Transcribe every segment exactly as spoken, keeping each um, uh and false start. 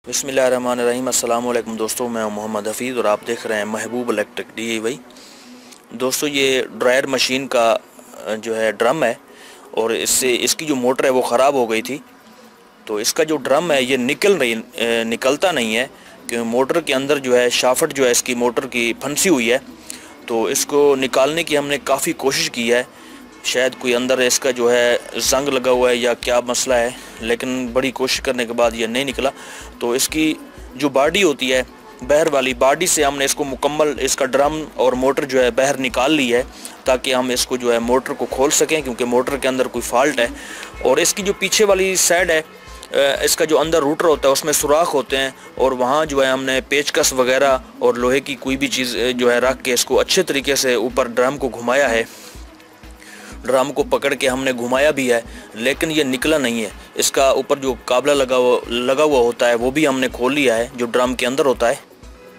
बिस्मिल्लाहिर्रहमानिर्रहीम। अस्सलाम वालेकुम दोस्तों, मैं हूं मोहम्मद हफ़ीज़ और आप देख रहे हैं महबूब इलेक्ट्रिक डी आई वाई। दोस्तों, ये ड्रायर मशीन का जो है ड्रम है और इससे इसकी जो मोटर है वो ख़राब हो गई थी। तो इसका जो ड्रम है ये निकल नहीं निकलता नहीं है कि मोटर के अंदर जो है शाफ्ट जो है इसकी मोटर की फंसी हुई है। तो इसको निकालने की हमने काफ़ी कोशिश की है, शायद कोई अंदर इसका जो है जंग लगा हुआ है या क्या मसला है, लेकिन बड़ी कोशिश करने के बाद ये नहीं निकला। तो इसकी जो बॉडी होती है बाहर वाली बॉडी से हमने इसको मुकम्मल इसका ड्रम और मोटर जो है बाहर निकाल ली है ताकि हम इसको जो है मोटर को खोल सकें, क्योंकि मोटर के अंदर कोई फॉल्ट है। और इसकी जो पीछे वाली साइड है, इसका जो अंदर रूटर होता है उसमें सुराख होते हैं और वहाँ जो है हमने पेचकस वगैरह और लोहे की कोई भी चीज़ जो है रख के इसको अच्छे तरीके से ऊपर ड्रम को घुमाया है। ड्रम को पकड़ के हमने घुमाया भी है, लेकिन ये निकला नहीं है। इसका ऊपर जो काबला लगा हुआ लगा हुआ होता है वो भी हमने खोल लिया है, जो ड्रम के अंदर होता है।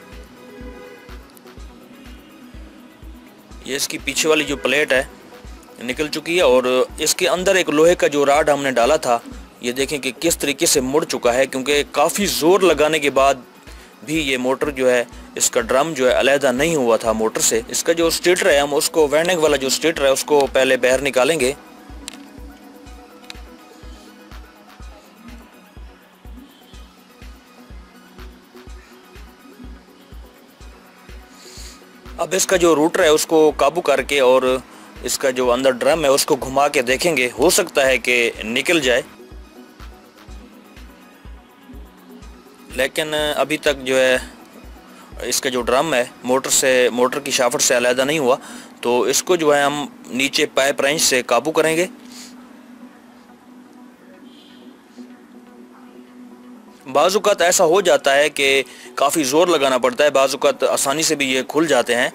ये इसकी पीछे वाली जो प्लेट है निकल चुकी है और इसके अंदर एक लोहे का जो राड हमने डाला था, ये देखें कि किस तरीके से मुड़ चुका है, क्योंकि काफ़ी ज़ोर लगाने के बाद भी ये मोटर जो है इसका ड्रम जो है अलहदा नहीं हुआ था मोटर से। इसका जो स्टेटर है हम उसको वाइंडिंग वाला जो स्टेटर है उसको पहले बाहर निकालेंगे। अब इसका जो रूटर है उसको काबू करके और इसका जो अंदर ड्रम है उसको घुमा के देखेंगे, हो सकता है कि निकल जाए, लेकिन अभी तक जो है इसका जो ड्रम है मोटर से मोटर की शाफ्ट से अलहदा नहीं हुआ। तो इसको जो है हम नीचे पाइप रेंच से काबू करेंगे। बाज़ुकात ऐसा हो जाता है कि काफ़ी ज़ोर लगाना पड़ता है, बाज़ुकात आसानी से भी ये खुल जाते हैं।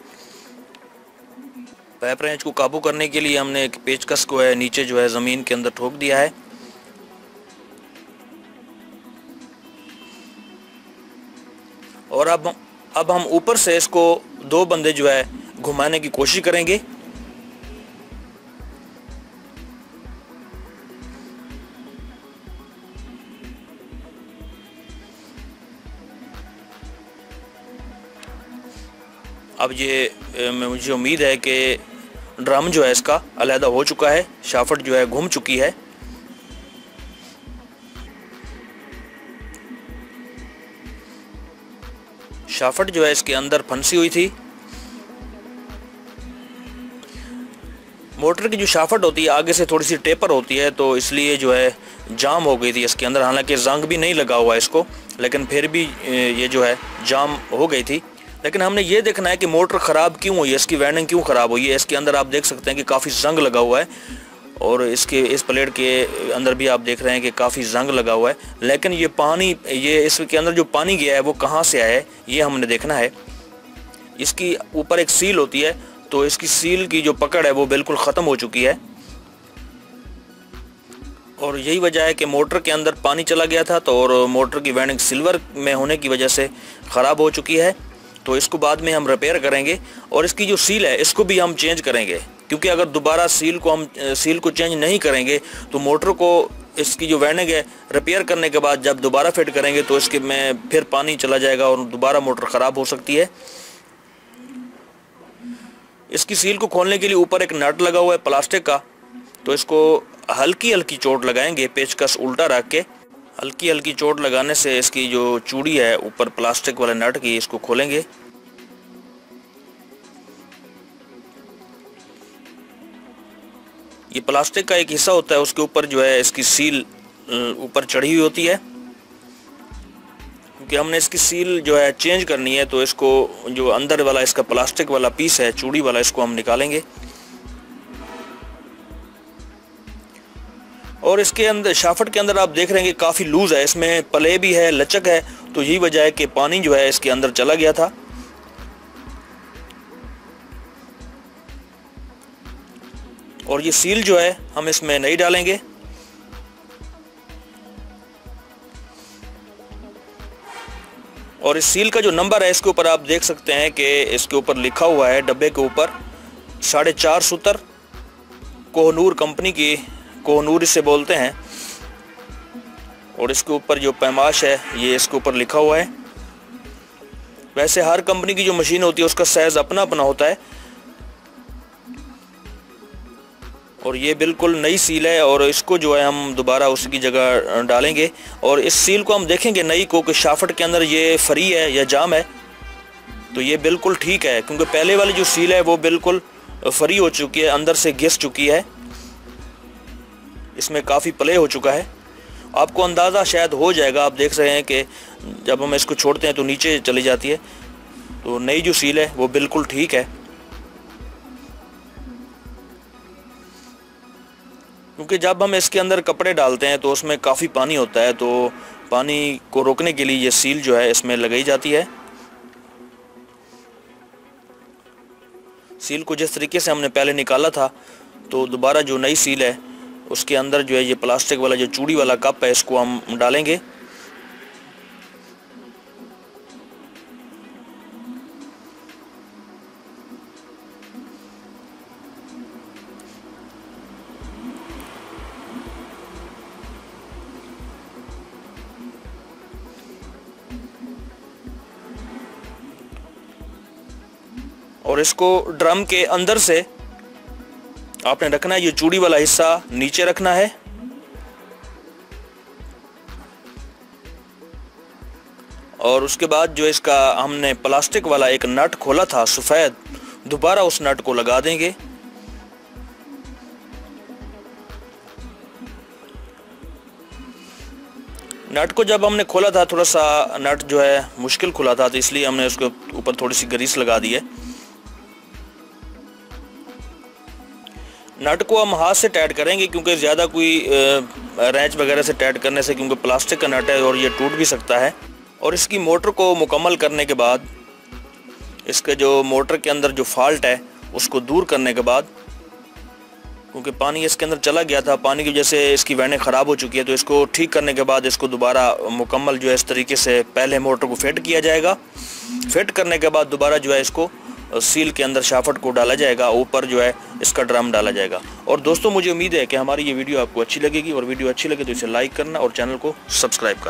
पाइप रेंच को काबू करने के लिए हमने एक पेचकस को है नीचे जो है ज़मीन के अंदर ठोक दिया है। और अब अब हम ऊपर से इसको दो बंदे जो है घुमाने की कोशिश करेंगे। अब ये मुझे उम्मीद है कि ड्रम जो है इसका अलहदा हो चुका है, शाफ्ट जो है घूम चुकी है। शाफ्ट जो है इसके अंदर फंसी हुई थी। मोटर की जो शाफ्ट होती है आगे से थोड़ी सी टेपर होती है, तो इसलिए जो है जाम हो गई थी इसके अंदर। हालांकि जंग भी नहीं लगा हुआ इसको, लेकिन फिर भी ये जो है जाम हो गई थी। लेकिन हमने ये देखना है कि मोटर ख़राब क्यों हुई है, इसकी वाइंडिंग क्यों ख़राब हुई है। इसके अंदर आप देख सकते हैं कि काफ़ी जंग लगा हुआ है और इसके इस प्लेट के अंदर भी आप देख रहे हैं कि काफ़ी जंग लगा हुआ है। लेकिन ये पानी ये इसके अंदर जो पानी गया है वो कहाँ से आया है ये हमने देखना है। इसकी ऊपर एक सील होती है, तो इसकी सील की जो पकड़ है वो बिल्कुल ख़त्म हो चुकी है और यही वजह है कि मोटर के अंदर पानी चला गया था। तो और मोटर की वाइंडिंग सिल्वर में होने की वजह से ख़राब हो चुकी है। तो इसको बाद में हम रिपेयर करेंगे और इसकी जो सील है इसको भी हम चेंज करेंगे, क्योंकि अगर दोबारा सील को हम सील को चेंज नहीं करेंगे तो मोटर को इसकी जो वाइंडिंग है रिपेयर करने के बाद जब दोबारा फिट करेंगे तो इसके में फिर पानी चला जाएगा और दोबारा मोटर ख़राब हो सकती है। इसकी सील को खोलने के लिए ऊपर एक नट लगा हुआ है प्लास्टिक का, तो इसको हल्की हल्की चोट लगाएंगे, पेचकस उल्टा रख के हल्की हल्की चोट लगाने से इसकी जो चूड़ी है ऊपर प्लास्टिक वाले नट की, इसको खोलेंगे। ये प्लास्टिक का एक हिस्सा होता है, उसके ऊपर जो है इसकी सील ऊपर चढ़ी हुई होती है। क्योंकि हमने इसकी सील जो है चेंज करनी है, तो इसको जो अंदर वाला इसका प्लास्टिक वाला पीस है चूड़ी वाला, इसको हम निकालेंगे। और इसके अंदर शाफ्ट के अंदर आप देख रहे हैं कि काफ़ी लूज़ है, इसमें पले भी है, लचक है। तो यही वजह है कि पानी जो है इसके अंदर चला गया था। और ये सील जो है हम इसमें नहीं डालेंगे। और इस सील का जो नंबर है इसके ऊपर आप देख सकते हैं कि इसके ऊपर लिखा हुआ है डब्बे के ऊपर साढ़े चार सूत्र, कोहनूर कंपनी की, कोहनूर इसे बोलते हैं। और इसके ऊपर जो पैमाश है ये इसके ऊपर लिखा हुआ है। वैसे हर कंपनी की जो मशीन होती है उसका साइज़ अपना अपना होता है। और ये बिल्कुल नई सील है और इसको जो है हम दोबारा उसकी जगह डालेंगे। और इस सील को हम देखेंगे नई को कि शाफ्ट के अंदर ये फ्री है या जाम है, तो ये बिल्कुल ठीक है, क्योंकि पहले वाली जो सील है वो बिल्कुल फ्री हो चुकी है, अंदर से घिस चुकी है, इसमें काफ़ी प्ले हो चुका है। आपको अंदाज़ा शायद हो जाएगा, आप देख रहे हैं कि जब हम इसको छोड़ते हैं तो नीचे चली जाती है। तो नई जो सील है वो बिल्कुल ठीक है, क्योंकि जब हम इसके अंदर कपड़े डालते हैं तो उसमें काफ़ी पानी होता है, तो पानी को रोकने के लिए ये सील जो है इसमें लगाई जाती है। सील को जिस तरीके से हमने पहले निकाला था, तो दोबारा जो नई सील है उसके अंदर जो है ये प्लास्टिक वाला जो चूड़ी वाला कप है इसको हम डालेंगे। और इसको ड्रम के अंदर से आपने रखना है, ये चूड़ी वाला हिस्सा नीचे रखना है। और उसके बाद जो इसका हमने प्लास्टिक वाला एक नट खोला था सफ़ेद, दोबारा उस नट को लगा देंगे। नट को जब हमने खोला था थोड़ा सा नट जो है मुश्किल खुला था, तो इसलिए हमने उसके ऊपर थोड़ी सी ग्रीस लगा दी है। नट को हम हाथ से टाइट करेंगे, क्योंकि ज़्यादा कोई रैंच वगैरह से टाइट करने से, क्योंकि प्लास्टिक का नट है और ये टूट भी सकता है। और इसकी मोटर को मुकम्मल करने के बाद, इसके जो मोटर के अंदर जो फॉल्ट है उसको दूर करने के बाद, क्योंकि पानी इसके अंदर चला गया था, पानी की वजह से इसकी वैनें ख़राब हो चुकी है, तो इसको ठीक करने के बाद इसको दोबारा मुकम्मल जो है इस तरीके से पहले मोटर को फिट किया जाएगा। फिट करने के बाद दोबारा जो है इसको सील के अंदर शाफ्ट को डाला जाएगा, ऊपर जो है इसका ड्रम डाला जाएगा। और दोस्तों मुझे उम्मीद है कि हमारी ये वीडियो आपको अच्छी लगेगी, और वीडियो अच्छी लगे तो इसे लाइक करना और चैनल को सब्सक्राइब करना।